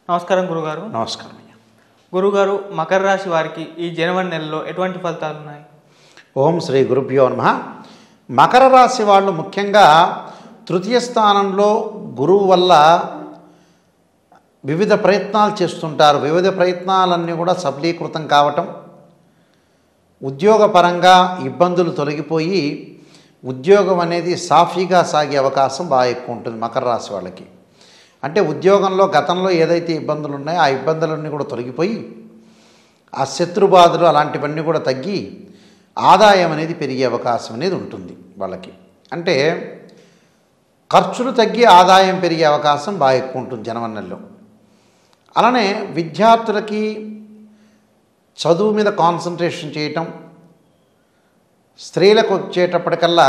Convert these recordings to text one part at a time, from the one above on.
నమస్కారం గురుగారు. నమస్కారం. గురుగారు, మకర రాశి వారికి ఈ జనవరి నెలలో ఎటువంటి ఫలితాలు ఉన్నాయి? ఓం శ్రీ గురుభ్యో నమః. మకర రాశి వాళ్ళు ముఖ్యంగా తృతీయ స్థానంలో గురువు వల్ల వివిధ ప్రయత్నాలు చేస్తుంటారు. వివిధ ప్రయత్నాలన్నీ కూడా సఫలీకృతం కావటం, ఉద్యోగపరంగా ఇబ్బందులు తొలగిపోయి ఉద్యోగం అనేది సాఫీగా సాగే అవకాశం బాగా ఎక్కువ ఉంటుంది మకర రాశి వాళ్ళకి. అంటే ఉద్యోగంలో గతంలో ఏదైతే ఇబ్బందులు ఉన్నాయో ఆ ఇబ్బందులన్నీ కూడా తొలగిపోయి ఆ శత్రుబాధలు అలాంటివన్నీ కూడా తగ్గి ఆదాయం అనేది పెరిగే అవకాశం అనేది ఉంటుంది వాళ్ళకి. అంటే ఖర్చులు తగ్గి ఆదాయం పెరిగే అవకాశం బాగా ఎక్కువ ఉంటుంది జనవరి నెలలో. అలానే విద్యార్థులకి చదువు మీద కాన్సన్ట్రేషన్ చేయటం, స్త్రీలకు వచ్చేటప్పటికల్లా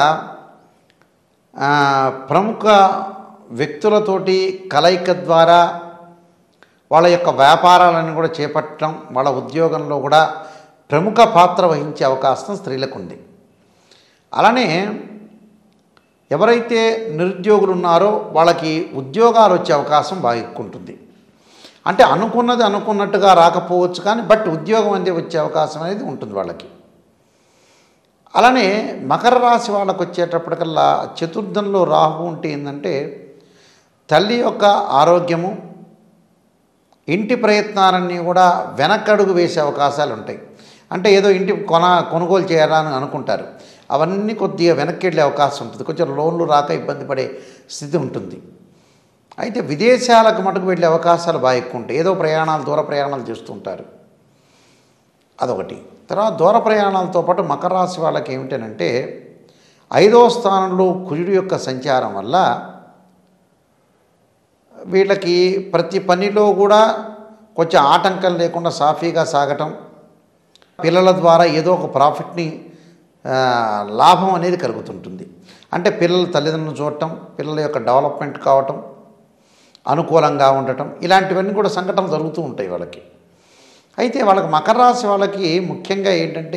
ప్రముఖ వ్యక్తులతోటి కలయిక ద్వారా వాళ్ళ యొక్క వ్యాపారాలను కూడా చేపట్టడం, వాళ్ళ ఉద్యోగంలో కూడా ప్రముఖ పాత్ర వహించే అవకాశం స్త్రీలకు ఉంది. అలానే ఎవరైతే నిరుద్యోగులు ఉన్నారో వాళ్ళకి ఉద్యోగాలు వచ్చే అవకాశం బాగా ఎక్కువ ఉంటుంది. అంటే అనుకున్నది అనుకున్నట్టుగా రాకపోవచ్చు కానీ బట్ ఉద్యోగం అనేది వచ్చే అవకాశం అనేది ఉంటుంది వాళ్ళకి. అలానే మకర రాశి వాళ్ళకు వచ్చేటప్పటికల్లా చతుర్థంలో రాహు ఉంటే ఏంటంటే తల్లి యొక్క ఆరోగ్యము, ఇంటి ప్రయత్నాలన్నీ కూడా వెనకడుగు వేసే అవకాశాలు ఉంటాయి. అంటే ఏదో ఇంటి కొనుగోలు చేయాలని అనుకుంటారు, అవన్నీ కొద్దిగా వెనక్కి వెళ్ళే అవకాశం ఉంటుంది. కొంచెం లోన్లు రాక ఇబ్బంది పడే స్థితి ఉంటుంది. అయితే విదేశాలకు మటుకు వెళ్ళే అవకాశాలు బాగా ఎక్కువ ఉంటాయి. ఏదో ప్రయాణాలు, దూర ప్రయాణాలు చేస్తుంటారు, అదొకటి. తర్వాత దూర ప్రయాణాలతో పాటు మకర రాశి వాళ్ళకి ఏమిటనంటే 5వ స్థానంలో కుజుడి యొక్క సంచారం వల్ల వీళ్ళకి ప్రతి పనిలో కూడా కొంచెం ఆటంకం లేకుండా సాఫీగా సాగటం, పిల్లల ద్వారా ఏదో ఒక ప్రాఫిట్ని లాభం అనేది కలుగుతుంటుంది. అంటే పిల్లల తల్లిదండ్రులను చూడటం, పిల్లల యొక్క డెవలప్మెంట్ కావటం, అనుకూలంగా ఉండటం, ఇలాంటివన్నీ కూడా సంఘటనలు జరుగుతూ ఉంటాయి వాళ్ళకి. అయితే వాళ్ళకి మకర రాశి వాళ్ళకి ముఖ్యంగా ఏంటంటే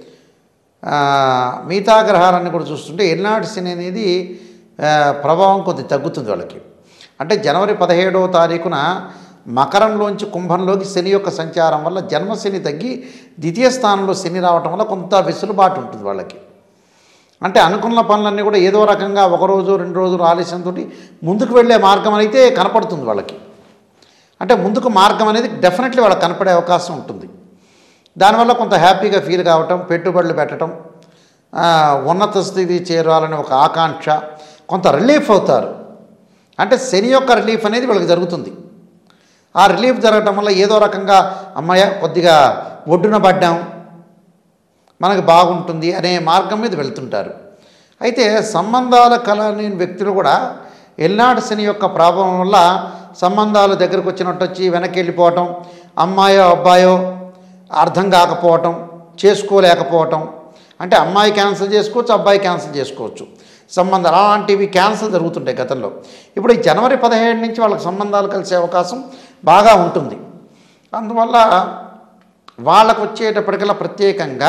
మిగతా గ్రహాలన్నీ కూడా చూస్తుంటే ఎల్నాటి శని అనేది ప్రభావం కొద్ది తగ్గుతుంది వాళ్ళకి. అంటే జనవరి 17వ తారీఖున మకరంలోంచి కుంభంలోకి శని యొక్క సంచారం వల్ల జన్మశని తగ్గి ద్వితీయ స్థానంలో శని రావటం వల్ల కొంత వెసులుబాటు ఉంటుంది వాళ్ళకి. అంటే అనుకున్న పనులన్నీ కూడా ఏదో రకంగా ఒకరోజు 2 రోజులు ఆలస్యంతో ముందుకు వెళ్ళే మార్గం అయితే కనపడుతుంది వాళ్ళకి. అంటే ముందుకు మార్గం అనేది డెఫినెట్లీ వాళ్ళకి కనపడే అవకాశం ఉంటుంది. దానివల్ల కొంత హ్యాపీగా ఫీల్ కావటం, పెట్టుబడులు పెట్టడం, ఉన్నత స్థితి చేరాలని ఒక ఆకాంక్ష, కొంత రిలీఫ్ అవుతారు. అంటే శని యొక్క రిలీఫ్ అనేది వీళ్ళకి జరుగుతుంది. ఆ రిలీఫ్ జరగటం వల్ల ఏదో రకంగా అమ్మాయ కొద్దిగా ఒడ్డున పడ్డాం, మనకు బాగుంటుంది అనే మార్గం మీద వెళ్తుంటారు. అయితే సంబంధాల కలని వ్యక్తులు కూడా ఎల్నాటి శని యొక్క ప్రభావం వల్ల సంబంధాలు దగ్గరకు వచ్చినట్టు వచ్చి వెనక్కి వెళ్ళిపోవటం, అమ్మాయో అబ్బాయో అర్థం కాకపోవటం, చేసుకోలేకపోవటం. అంటే అమ్మాయి క్యాన్సిల్ చేసుకోవచ్చు, అబ్బాయి క్యాన్సిల్ చేసుకోవచ్చు, సంబంధాలు అలాంటివి క్యాన్సిల్ జరుగుతుంటాయి గతంలో. ఇప్పుడు ఈ జనవరి 17 నుంచి వాళ్ళకి సంబంధాలు కలిసే అవకాశం బాగా ఉంటుంది. అందువల్ల వాళ్ళకు వచ్చేటప్పటికల్లా ప్రత్యేకంగా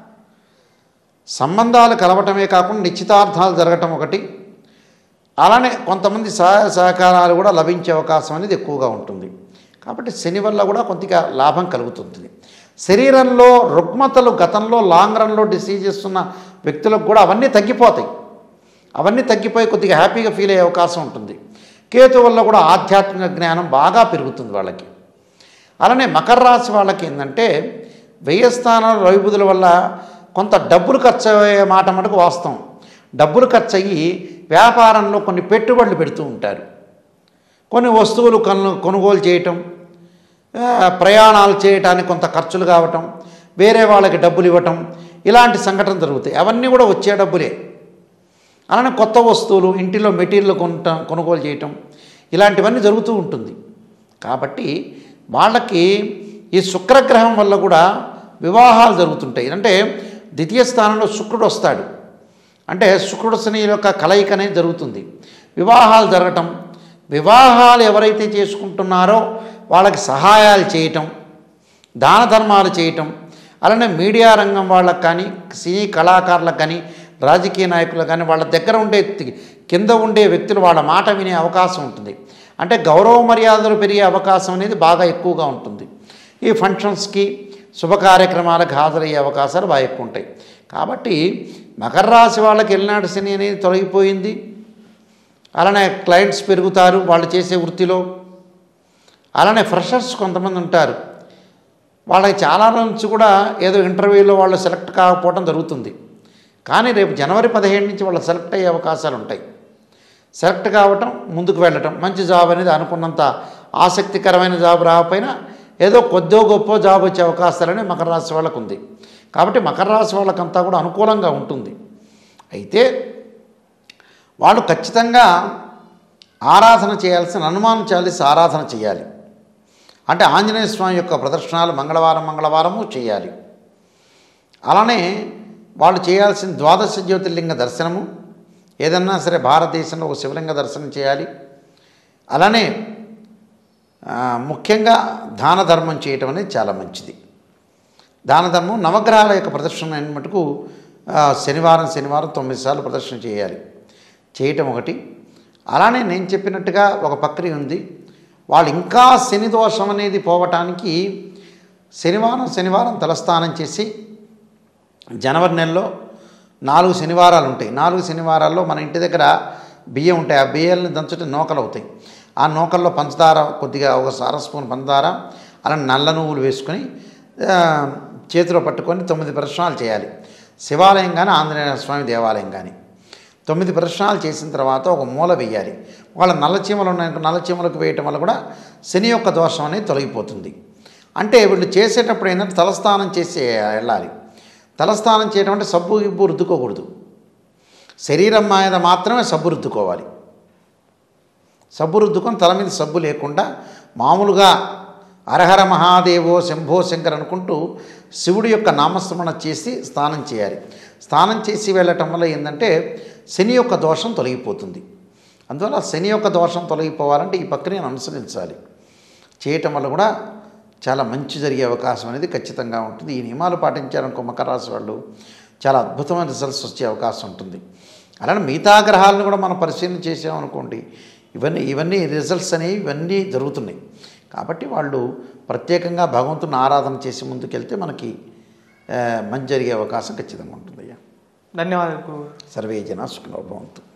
సంబంధాలు కలవటమే కాకుండా నిశ్చితార్థాలు జరగటం ఒకటి, అలానే కొంతమంది సహాయ సహకారాలు కూడా లభించే అవకాశం అనేది ఎక్కువగా ఉంటుంది. కాబట్టి శని వల్ల కూడా కొద్దిగా లాభం కలుగుతుంది. శరీరంలో రుగ్మతలు గతంలో లాంగ్ రన్లో డిసీజెస్ ఉన్న వ్యక్తులకు కూడా అవన్నీ తగ్గిపోతాయి. అవన్నీ తగ్గిపోయి కొద్దిగా హ్యాపీగా ఫీల్ అయ్యే అవకాశం ఉంటుంది. కేతు వల్ల కూడా ఆధ్యాత్మిక జ్ఞానం బాగా పెరుగుతుంది వాళ్ళకి. అలానే మకర రాశి వాళ్ళకి ఏంటంటే వ్యయస్థానాలు రవిబుధుల వల్ల కొంత డబ్బులు ఖర్చు అయ్యే మాట మటుకు వాస్తవం. డబ్బులు ఖర్చు అయ్యి వ్యాపారంలో కొన్ని పెట్టుబడులు పెడుతూ ఉంటారు. కొన్ని వస్తువులు కొనుగోలు చేయటం, ప్రయాణాలు చేయటానికి కొంత ఖర్చులు కావటం, వేరే వాళ్ళకి డబ్బులు ఇవ్వటం, ఇలాంటి సంఘటనలు జరుగుతాయి. అవన్నీ కూడా వచ్చే డబ్బులే. అలానే కొత్త వస్తువులు, ఇంటిలో మెటీరియల్ కొనుగోలు చేయటం, ఇలాంటివన్నీ జరుగుతూ ఉంటుంది. కాబట్టి వాళ్ళకి ఈ శుక్రగ్రహం వల్ల కూడా వివాహాలు జరుగుతుంటాయి. అంటే ద్వితీయ స్థానంలో శుక్రుడు వస్తాడు. అంటే శుక్రుడు శని యొక్క కలయిక అనేది జరుగుతుంది. వివాహాలు జరగటం, వివాహాలు ఎవరైతే చేసుకుంటున్నారో వాళ్ళకి సహాయాలు చేయటం, దాన ధర్మాలు చేయటం, అలానే మీడియా రంగం వాళ్ళకి కానీ, సినీ కళాకారులకు కానీ, రాజకీయ నాయకులకు కానీ వాళ్ళ దగ్గర ఉండే కింద ఉండే వ్యక్తులు వాళ్ళ మాట వినే అవకాశం ఉంటుంది. అంటే గౌరవ మర్యాదలు పెరిగే అవకాశం అనేది బాగా ఎక్కువగా ఉంటుంది. ఈ ఫంక్షన్స్కి శుభ కార్యక్రమాలకు హాజరయ్యే అవకాశాలు బాగా ఎక్కువ ఉంటాయి. కాబట్టి మకర రాశి వాళ్ళకి ఎల్నాటి శని అనేది తొలగిపోయింది. అలానే క్లయింట్స్ పెరుగుతారు వాళ్ళు చేసే వృత్తిలో. అలానే ఫ్రెషర్స్ కొంతమంది ఉంటారు, వాళ్ళకి చాలా నుంచి కూడా ఏదో ఇంటర్వ్యూలో వాళ్ళు సెలెక్ట్ కాకపోవడం జరుగుతుంది. కానీ రేపు జనవరి 17 నుంచి వాళ్ళు సెలెక్ట్ అయ్యే అవకాశాలు ఉంటాయి. సెలెక్ట్ కావటం, ముందుకు వెళ్ళటం, మంచి జాబ్ అనేది అనుకున్నంత ఆసక్తికరమైన జాబ్ రాకపోయినా ఏదో కొద్దో గొప్ప జాబ్ వచ్చే అవకాశాలని మకర రాశి వాళ్ళకు ఉంది. కాబట్టి మకర రాశి వాళ్ళకంతా కూడా అనుకూలంగా ఉంటుంది. అయితే వాళ్ళు ఖచ్చితంగా ఆరాధన చేయాల్సిన హనుమాన్ చాలీసా ఆరాధన చేయాలి. అంటే ఆంజనేయ స్వామి యొక్క ప్రదర్శనలు మంగళవారము చేయాలి. అలానే వాళ్ళు చేయాల్సిన ద్వాదశ జ్యోతిర్లింగ దర్శనము, ఏదన్నా సరే భారతదేశంలో ఒక శివలింగ దర్శనం చేయాలి. అలానే ముఖ్యంగా దాన ధర్మం చేయటం అనేది చాలా మంచిది. దాన ధర్మం నవగ్రహాల యొక్క ప్రదర్శన అయిన మటుకు శనివారం 9 సార్లు ప్రదర్శన చేయాలి, చేయటం ఒకటి. అలానే నేను చెప్పినట్టుగా ఒక ప్రక్రియ ఉంది. వాళ్ళు ఇంకా శని దోషం అనేది పోవటానికి శనివారం తలస్నానం చేసి, జనవరి నెలలో 4 శనివారాలు ఉంటాయి. 4 శనివారాల్లో మన ఇంటి దగ్గర బియ్యం ఉంటాయి. ఆ బియ్యాలను దంచుటే నూకలు అవుతాయి. ఆ నూకల్లో పంచదార కొద్దిగా ఒక అర స్పూన్ పంచదార, అలా నల్ల నువ్వులు వేసుకొని చేతిలో పట్టుకొని 9 ప్రదక్షిణాలు చేయాలి. శివాలయం కానీ ఆంజనేయ స్వామి దేవాలయం కానీ 9 ప్రదక్షిణాలు చేసిన తర్వాత ఒక మూల వేయాలి. వాళ్ళ నల్లచీమలు ఉన్నాయి, నల్లచీమలకు వేయటం వల్ల కూడా శని యొక్క దోషం అనేది తొలగిపోతుంది. అంటే వీళ్ళు చేసేటప్పుడు ఏంటంటే తలస్నానం చేసి వెళ్ళాలి. తలస్నానం చేయడం అంటే సబ్బు గిబ్బు రుద్దుకోకూడదు. శరీరం మీద మాత్రమే సబ్బు రుద్దుకోవాలి. సబ్బు రుద్దుకొని తల మీద సబ్బు లేకుండా మామూలుగా హరహర మహాదేవో శంభో శంకర్ అనుకుంటూ శివుడి యొక్క నామస్మరణ చేసి స్నానం చేయాలి. స్నానం చేసి వెళ్ళటం వల్ల ఏంటంటే శని యొక్క దోషం తొలగిపోతుంది. అందువల్ల శని యొక్క దోషం తొలగిపోవాలంటే ఈ ప్రక్రియను అనుసరించాలి. చేయటం వల్ల కూడా చాలా మంచి జరిగే అవకాశం అనేది ఖచ్చితంగా ఉంటుంది. ఈ నియమాలు పాటించారనుకో మకర రాశి వాళ్ళు చాలా అద్భుతమైన రిజల్ట్స్ వచ్చే అవకాశం ఉంటుంది. అలానే మిగతా గ్రహాలను కూడా మనం పరిశీలన చేసామనుకోండి, ఇవన్నీ రిజల్ట్స్ అనేవి ఇవన్నీ జరుగుతున్నాయి. కాబట్టి వాళ్ళు ప్రత్యేకంగా భగవంతుని ఆరాధన చేసి ముందుకెళ్తే మనకి మంచి జరిగే అవకాశం ఖచ్చితంగా ఉంటుంది. ధన్యవాదాలు. సర్వే జనా సుఖినో భవంతు.